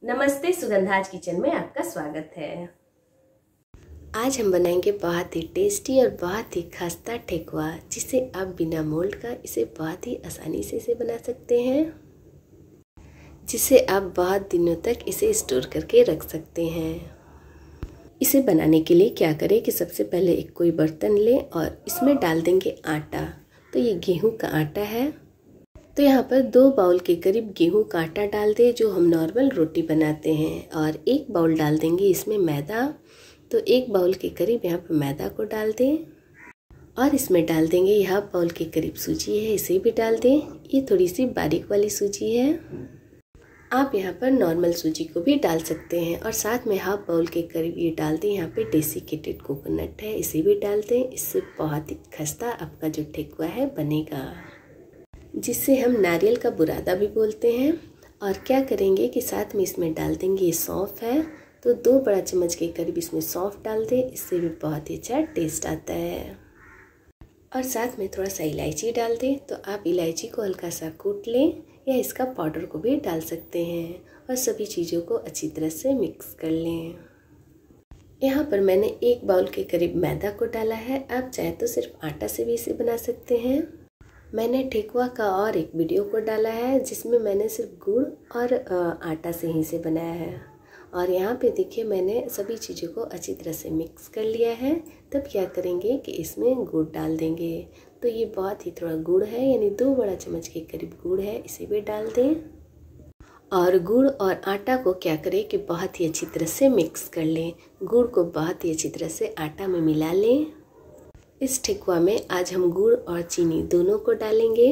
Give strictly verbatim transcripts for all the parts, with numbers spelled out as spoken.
नमस्ते, सुगंधाज किचन में आपका स्वागत है। आज हम बनाएंगे बहुत ही टेस्टी और बहुत ही खस्ता ठेकुआ, जिसे आप बिना मोल्ड का इसे बहुत ही आसानी से इसे बना सकते हैं, जिसे आप बहुत दिनों तक इसे स्टोर करके रख सकते हैं। इसे बनाने के लिए क्या करें कि सबसे पहले एक कोई बर्तन लें और इसमें डाल देंगे आटा। तो ये गेहूं का आटा है, तो यहाँ पर दो बाउल के करीब गेहूं का आटा डाल दें जो हम नॉर्मल रोटी बनाते हैं, और एक बाउल डाल देंगे इसमें मैदा। तो एक बाउल के करीब यहाँ पर मैदा को डाल दें, और इसमें डाल देंगे यहाँ बाउल के करीब सूजी है, इसे भी डाल दें। ये थोड़ी सी बारीक वाली सूजी है, आप यहाँ पर नॉर्मल सूजी को भी डाल सकते हैं। और साथ में हाफ बाउल के करीब ये डाल दें यहाँ पे डेसिकेटेड कोकोनट है, इसे भी डाल दें। इससे बहुत ही खस्ता आपका जो ठेकुआ है बनेगा, जिससे हम नारियल का बुरादा भी बोलते हैं। और क्या करेंगे कि साथ में इसमें डाल देंगे, ये सौंफ है तो दो बड़ा चम्मच के करीब इसमें सौंफ डाल दें, इससे भी बहुत ही अच्छा टेस्ट आता है। और साथ में थोड़ा सा इलायची डाल दें। तो आप इलायची को हल्का सा कूट लें या इसका पाउडर को भी डाल सकते हैं, और सभी चीज़ों को अच्छी तरह से मिक्स कर लें। यहाँ पर मैंने एक बाउल के करीब मैदा को डाला है, आप चाहे तो सिर्फ आटा से भी इसे बना सकते हैं। मैंने ठेकुआ का और एक वीडियो को डाला है जिसमें मैंने सिर्फ गुड़ और आटा से ही इसे बनाया है। और यहाँ पे देखिए मैंने सभी चीज़ों को अच्छी तरह से मिक्स कर लिया है। तब क्या करेंगे कि इसमें गुड़ डाल देंगे। तो ये बहुत ही थोड़ा गुड़ है, यानी दो बड़ा चम्मच के करीब गुड़ है, इसे भी डाल दें। और गुड़ और आटा को क्या करें कि बहुत ही अच्छी तरह से मिक्स कर लें। गुड़ को बहुत ही अच्छी तरह से आटा में मिला लें। इस ठेकुआ में आज हम गुड़ और चीनी दोनों को डालेंगे।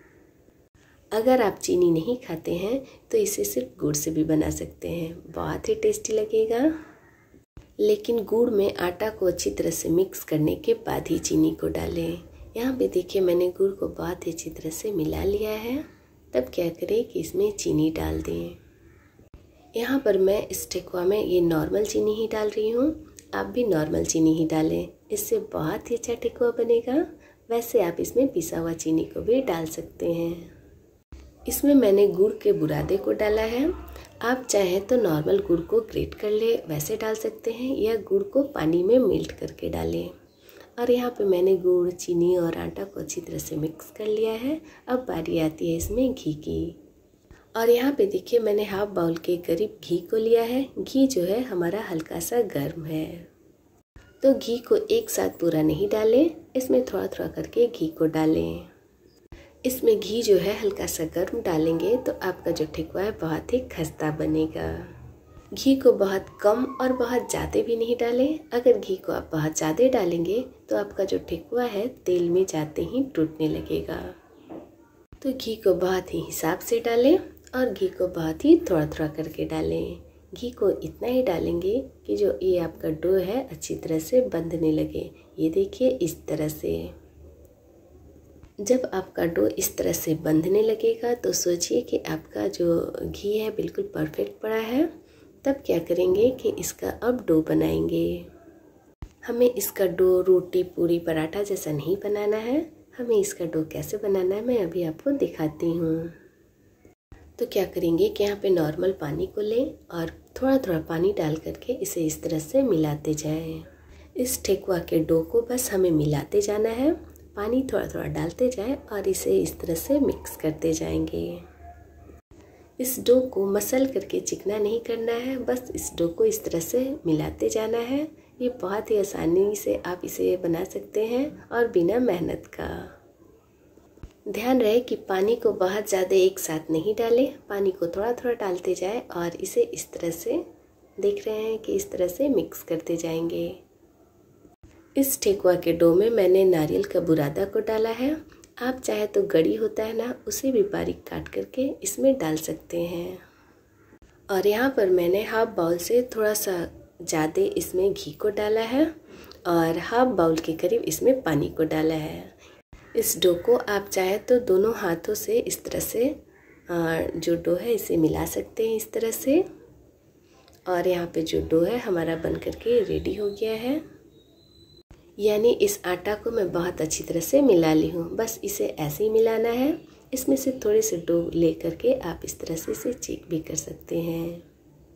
अगर आप चीनी नहीं खाते हैं तो इसे सिर्फ गुड़ से भी बना सकते हैं, बहुत ही टेस्टी लगेगा। लेकिन गुड़ में आटा को अच्छी तरह से मिक्स करने के बाद ही चीनी को डालें। यहाँ पे देखिए मैंने गुड़ को बहुत ही अच्छी तरह से मिला लिया है। तब क्या करें कि इसमें चीनी डाल दें। यहाँ पर मैं इस ठेकुआ में ये नॉर्मल चीनी ही डाल रही हूँ, आप भी नॉर्मल चीनी ही डालें, इससे बहुत ही अच्छा ठेकुआ बनेगा। वैसे आप इसमें पिसा हुआ चीनी को भी डाल सकते हैं। इसमें मैंने गुड़ के बुरादे को डाला है, आप चाहें तो नॉर्मल गुड़ को ग्रेट कर ले वैसे डाल सकते हैं, या गुड़ को पानी में मेल्ट करके डालें। और यहाँ पे मैंने गुड़, चीनी और आटा को अच्छी तरह से मिक्स कर लिया है। अब बारी आती है इसमें घी की। और यहाँ पे देखिए मैंने हाफ बाउल के करीब घी को लिया है। घी जो है हमारा हल्का सा गर्म है, तो घी को एक साथ पूरा नहीं डालें, इसमें थोड़ा थोड़ा करके घी को डालें। इसमें घी जो है हल्का सा गर्म डालेंगे तो आपका जो ठेकुआ है बहुत ही खस्ता बनेगा। घी को बहुत कम और बहुत ज़्यादा भी नहीं डालें। अगर घी को आप बहुत ज़्यादा डालेंगे तो आपका जो ठेकुआ है तेल में जाते ही टूटने लगेगा। तो घी को बहुत ही हिसाब से डालें, और घी को बहुत ही थोड़ा थोड़ा करके डालें। घी को इतना ही डालेंगे कि जो ये आपका डो है अच्छी तरह से बंधने लगे। ये देखिए इस तरह से। जब आपका डो इस तरह से बंधने लगेगा तो सोचिए कि आपका जो घी है बिल्कुल परफेक्ट पड़ा है। तब क्या करेंगे कि इसका अब डो बनाएंगे। हमें इसका डो रोटी, पूरी, पराठा जैसा नहीं बनाना है। हमें इसका डो कैसे बनाना है मैं अभी आपको दिखाती हूँ। तो क्या करेंगे कि यहाँ पे नॉर्मल पानी को लें और थोड़ा थोड़ा पानी डाल करके इसे इस तरह से मिलाते जाएं। इस ठेकुआ के डो को बस हमें मिलाते जाना है, पानी थोड़ा थोड़ा डालते जाएं और इसे इस तरह से मिक्स करते जाएंगे। इस डो को मसल करके चिकना नहीं करना है, बस इस डो को इस तरह से मिलाते जाना है। ये बहुत ही आसानी से आप इसे बना सकते हैं और बिना मेहनत का। ध्यान रहे कि पानी को बहुत ज़्यादा एक साथ नहीं डालें, पानी को थोड़ा थोड़ा डालते जाएं और इसे इस तरह से, देख रहे हैं कि इस तरह से मिक्स करते जाएंगे। इस ठेकुआ के डो में मैंने नारियल का बुरादा को डाला है, आप चाहे तो गड़ी होता है ना, उसे भी बारीक काट करके इसमें डाल सकते हैं। और यहाँ पर मैंने हाफ बाउल से थोड़ा सा ज़्यादा इसमें घी को डाला है, और हाफ बाउल के करीब इसमें पानी को डाला है। इस डो को आप चाहे तो दोनों हाथों से इस तरह से जो डो है इसे मिला सकते हैं इस तरह से। और यहाँ पे जो डो है हमारा बन करके रेडी हो गया है। यानी इस आटा को मैं बहुत अच्छी तरह से मिला ली हूँ, बस इसे ऐसे ही मिलाना है। इसमें से थोड़े से डो ले करके आप इस तरह से इसे चेक भी कर सकते हैं।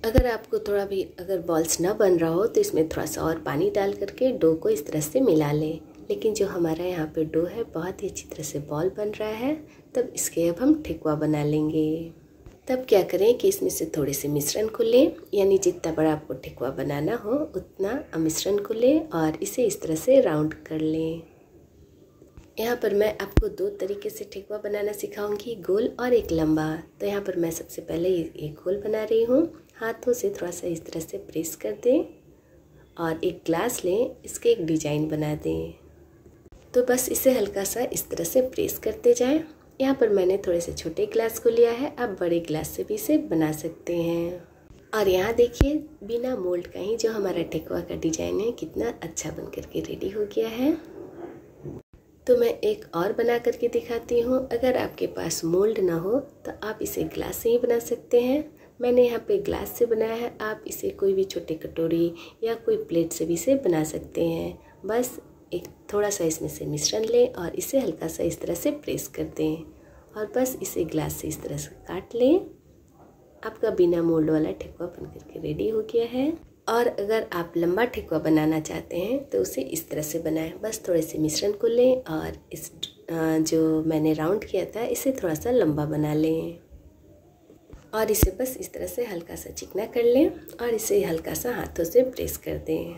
अगर आपको थोड़ा भी अगर बॉल्स ना बन रहा हो तो इसमें थोड़ा सा और पानी डाल करके डो को इस तरह से मिला लें। लेकिन जो हमारा यहाँ पे डो है बहुत ही अच्छी तरह से बॉल बन रहा है, तब इसके अब हम ठेकुआ बना लेंगे। तब क्या करें कि इसमें से थोड़े से मिश्रण को लें, यानी जितना बड़ा आपको ठेकुआ बनाना हो उतना मिश्रण को लें और इसे इस तरह से राउंड कर लें। यहाँ पर मैं आपको दो तरीके से ठेकुआ बनाना सिखाऊंगी, गोल और एक लंबा। तो यहाँ पर मैं सबसे पहले एक गोल बना रही हूँ। हाथों से थोड़ा सा इस तरह से प्रेस कर दें और एक ग्लास लें, इसके एक डिजाइन बना दें। तो बस इसे हल्का सा इस तरह से प्रेस करते जाएं। यहाँ पर मैंने थोड़े से छोटे ग्लास को लिया है, आप बड़े ग्लास से भी इसे बना सकते हैं। और यहाँ देखिए बिना मोल्ड का ही जो हमारा ठेकुआ का डिजाइन है कितना अच्छा बन करके रेडी हो गया है। तो मैं एक और बना करके दिखाती हूँ। अगर आपके पास मोल्ड ना हो तो आप इसे ग्लास से ही बना सकते हैं। मैंने यहाँ पे ग्लास से बनाया है, आप इसे कोई भी छोटे कटोरी या कोई प्लेट से भी इसे बना सकते हैं। बस एक थोड़ा सा इसमें से मिश्रण लें और इसे हल्का सा इस तरह से प्रेस कर दें और बस इसे ग्लास से इस तरह से काट लें। आपका बिना मोल्ड वाला ठेकुआ बन करके रेडी हो गया है। और अगर आप लंबा ठेकुआ बनाना चाहते हैं तो उसे इस तरह से बनाएं। बस थोड़े से मिश्रण को लें और इस जो मैंने राउंड किया था इसे थोड़ा सा लंबा बना लें और इसे बस इस तरह से हल्का सा चिकना कर लें और इसे हल्का सा हाथों से प्रेस कर दें।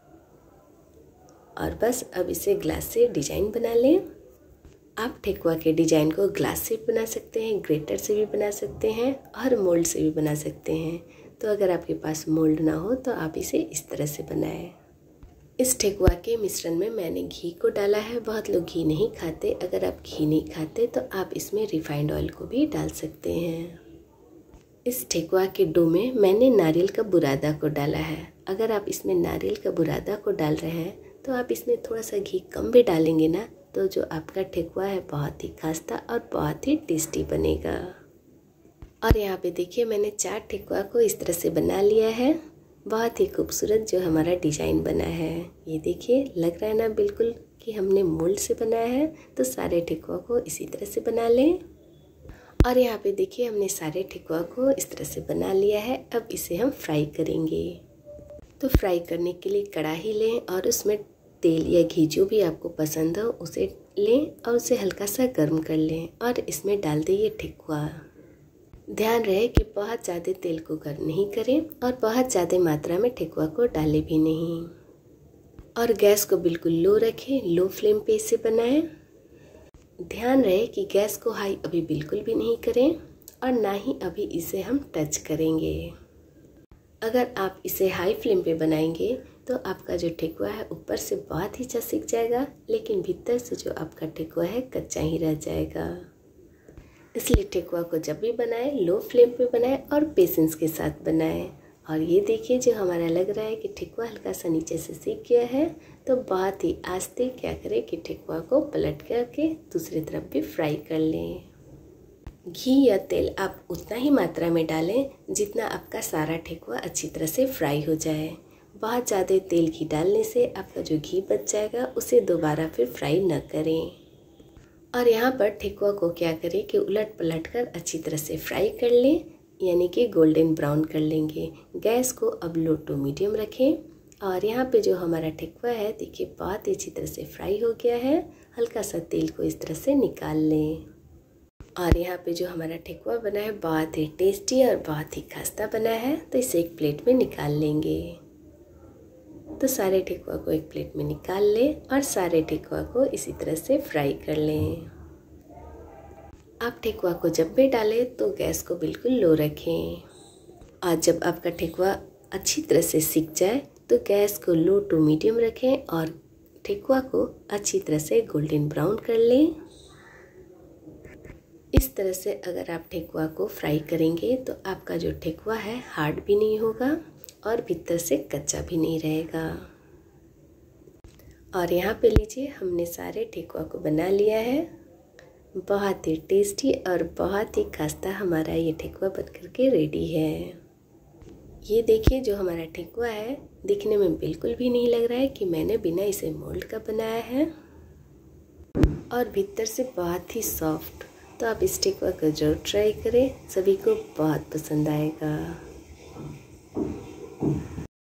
और बस अब इसे ग्लास से डिजाइन बना लें। आप ठेकुआ के डिजाइन को ग्लास से भी बना सकते हैं, ग्रेटर से भी बना सकते हैं और मोल्ड से भी बना सकते हैं। तो अगर आपके पास मोल्ड ना हो तो आप इसे इस तरह से बनाएं। इस ठेकुआ के मिश्रण में मैंने घी को डाला है। बहुत लोग घी नहीं खाते, अगर आप घी नहीं खाते तो आप इसमें रिफाइंड ऑयल को भी डाल सकते हैं। इस ठेकुआ के डो में मैंने नारियल का बुरादा को डाला है। अगर आप इसमें नारियल का बुरादा को डाल रहे हैं तो आप इसमें थोड़ा सा घी कम भी डालेंगे ना, तो जो आपका ठेकुआ है बहुत ही खास्ता और बहुत ही टेस्टी बनेगा। और यहाँ पे देखिए मैंने चार ठेकुआ को इस तरह से बना लिया है। बहुत ही खूबसूरत जो हमारा डिज़ाइन बना है, ये देखिए लग रहा है ना बिल्कुल कि हमने मोल्ड से बनाया है। तो सारे ठेकुआ को इसी तरह से बना लें। और यहाँ पे देखिए हमने सारे ठेकुआ को इस तरह से बना लिया है। अब इसे हम फ्राई करेंगे। तो फ्राई करने के लिए कढ़ाई लें और उसमें तेल या घी जो भी आपको पसंद हो उसे लें और उसे हल्का सा गर्म कर लें और इसमें डाल दें ये ठेकुआ। ध्यान रहे कि बहुत ज़्यादा तेल को गर्म नहीं करें और बहुत ज़्यादा मात्रा में ठेकुआ को डालें भी नहीं। और गैस को बिल्कुल लो रखें, लो फ्लेम पे इसे बनाएं। ध्यान रहे कि गैस को हाई अभी बिल्कुल भी नहीं करें और ना ही अभी इसे हम टच करेंगे। अगर आप इसे हाई फ्लेम पे बनाएंगे तो आपका जो ठेकुआ है ऊपर से बहुत ही अच्छा सिक जाएगा, लेकिन भीतर से जो आपका ठेकुआ है कच्चा ही रह जाएगा। इसलिए ठेकुआ को जब भी बनाएं लो फ्लेम पे बनाएं और पेशेंस के साथ बनाएं। और ये देखिए जो हमारा लग रहा है कि ठेकुआ हल्का सा नीचे से सीख गया है, तो बहुत ही आस्ते क्या करें कि ठेकुआ को पलट करके दूसरी तरफ भी फ्राई कर लें। घी या तेल आप उतना ही मात्रा में डालें जितना आपका सारा ठेकुआ अच्छी तरह से फ्राई हो जाए। बहुत ज़्यादा तेल घी डालने से आपका जो घी बच जाएगा उसे दोबारा फिर फ्राई न करें। और यहाँ पर ठेकुआ को क्या करें कि उलट पलट कर अच्छी तरह से फ्राई कर लें, यानी कि गोल्डन ब्राउन कर लेंगे। गैस को अब लो टू मीडियम रखें। और यहाँ पे जो हमारा ठेकुआ है देखिए बहुत ही अच्छी तरह से फ्राई हो गया है। हल्का सा तेल को इस तरह से निकाल लें। और यहाँ पे जो हमारा ठेकुआ बना है बहुत ही टेस्टी और बहुत ही खास्ता बना है। तो इसे एक प्लेट में निकाल लेंगे। तो सारे ठेकुआ को एक प्लेट में निकाल लें और सारे ठेकुआ को इसी तरह से फ्राई कर लें। आप ठेकुआ को जब भी डालें तो गैस को बिल्कुल लो रखें। और जब आपका ठेकुआ अच्छी तरह से सिक जाए तो गैस को लो टू मीडियम रखें और ठेकुआ को अच्छी तरह से गोल्डन ब्राउन कर लें। इस तरह से अगर आप ठेकुआ को फ्राई करेंगे तो आपका जो ठेकुआ है हार्ड भी नहीं होगा और भीतर से कच्चा भी नहीं रहेगा। और यहाँ पे लीजिए हमने सारे ठेकुआ को बना लिया है। बहुत ही टेस्टी और बहुत ही खास्ता हमारा ये ठेकुआ बनकर के रेडी है। ये देखिए जो हमारा ठेकुआ है दिखने में बिल्कुल भी नहीं लग रहा है कि मैंने बिना इसे मोल्ड का बनाया है और भीतर से बहुत ही सॉफ्ट। तो आप इस ठेकुआ को जरूर ट्राई करें, सभी को बहुत पसंद आएगा।